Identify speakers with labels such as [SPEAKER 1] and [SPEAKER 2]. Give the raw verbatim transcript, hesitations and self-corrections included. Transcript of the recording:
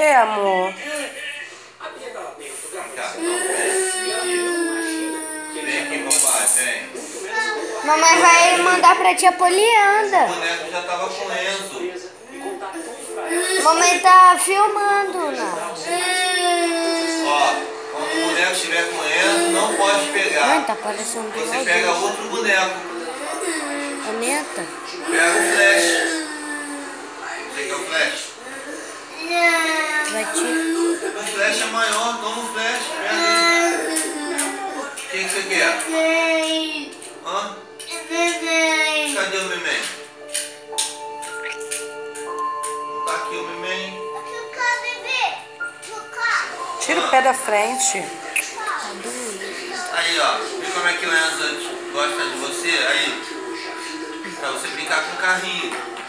[SPEAKER 1] É, amor.
[SPEAKER 2] Vem aqui, papai, vem.
[SPEAKER 3] Mamãe vai mandar pra tia Polianda.
[SPEAKER 2] O boneco já tava com o Enzo.
[SPEAKER 3] Mamãe tá filmando, não.
[SPEAKER 2] Ó, quando o boneco estiver com o Enzo, não pode pegar.
[SPEAKER 3] Mãe, tá parecendo um
[SPEAKER 2] Você pega outro boneco.
[SPEAKER 3] Caneta?
[SPEAKER 2] Pega o flash. Você quer o flash?
[SPEAKER 3] Vai te...
[SPEAKER 2] O flash é maior, toma o flash. Pega aí. O que, que você quer? Hã? Cadê o neném? Tá aqui o neném.
[SPEAKER 1] Tira o pé da frente.
[SPEAKER 2] Aí, ó. Viu como é que o Enzo gosta de você? Aí. Pra você brincar com o carrinho.